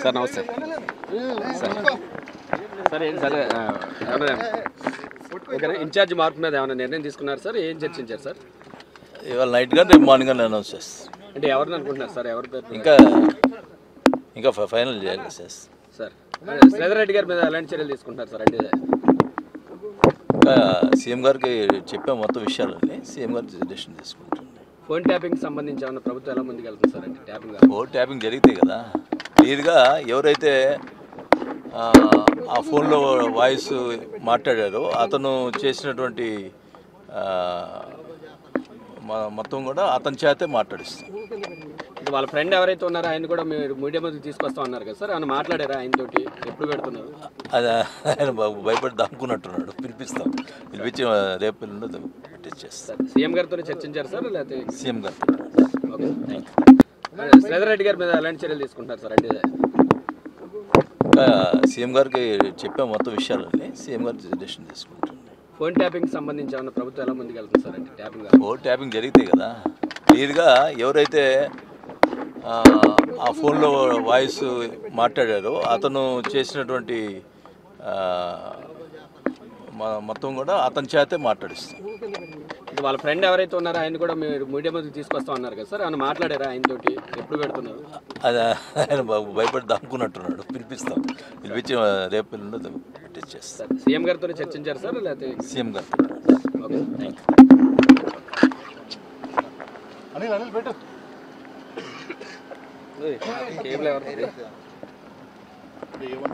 Sir నమస్తే sir ఏంటి sir ఏమైనా ఇన్ఛార్జ్ మార్పు మీద ఏమైనా నిర్ణయం తీసుకున్నారు సార్? ఏం చర్చించారు సార్? ఇవాళ నైట్గా రేపు మార్నింగ్ అనౌన్స్ చేస్తారు. అంటే ఎవరిని అనుకుంటున్నారు సార్? ఎవరి పేరు ఇంకా ఫైనల్ చేయాలి సార్. శ్రీధర్ రెడ్డి గారి మీద ఎలాంటి చర్యలు తీసుకుంటున్నారు సార్? అంటే ఇంకా సీఎం గారికి చెప్పే మొత్తం విషయాలన్నీ సీఎం గారు డెసిషన్ తీసుకుంటారు. ఫోన్ ట్యాపింగ్ సంబంధించి ఏమైనా ప్రభుత్వం ఎలా ముందుకు వెళ్తుంది సార్? అంటే ఫోన్ ట్యాపింగ్ జరిగితే కదా క్లియర్గా ఎవరైతే ఆ ఫోన్లో వాయిస్ మాట్లాడారో అతను చేసినటువంటి మొత్తం కూడా అతని చేతే మాట్లాడిస్తాం. వాళ్ళ ఫ్రెండ్ ఎవరైతే ఉన్నారో ఆయన కూడా మీరు మీడియా ముందుకు తీసుకొస్తా ఉన్నారు కదా సార్, ఆయన మాట్లాడారా? ఆయనతోటి ఎప్పుడు పెడుతున్నారు? అది ఆయన భయపడి దాక్కున్నట్టున్నాడు. పిలిపించి రేపు పెట్టించేస్తారు. సీఎం గారితో చర్చించారు సార్? లేకపోతే సీఎం గారు శ్రీధర్ రెడ్డి గారి మీద ఎలాంటి చర్యలు తీసుకుంటారు సార్? అంటే ఇంకా సీఎం గారికి చెప్పే మొత్తం విషయాలన్నీ సీఎం గారు డెసిషన్ తీసుకుంటారు. ఫోన్ ట్యాపింగ్ సంబంధించి ఏమైనా ప్రభుత్వం ఎలా ముందుకు వెళ్తుంది సార్? అంటే ఫోన్ ట్యాపింగ్ జరిగితే కదా క్లియర్గా ఎవరైతే ఆ ఫోన్లో వాయిస్ మాట్లాడారో అతను చేసినటువంటి మొత్తం కూడా అతని చేతే మాట్లాడిస్తాం. వాళ్ళ ఫ్రెండ్ ఎవరైతే ఉన్నారో ఆయన కూడా మీరు మీడియా ముందుకు తీసుకొస్తా ఉన్నారు కదా సార్, ఆయన మాట్లాడారా? ఆయనతోటి ఎప్పుడు పెడుతున్నారు? అది ఆయన భయపడి దాక్కున్నట్టున్నాడు. పిలిపించి రేపు పెట్టించేస్తారు. సీఎం గారితో చర్చించారు సార్? లేకపోతే సీఎం గారు కేబుల్ ఎవరు?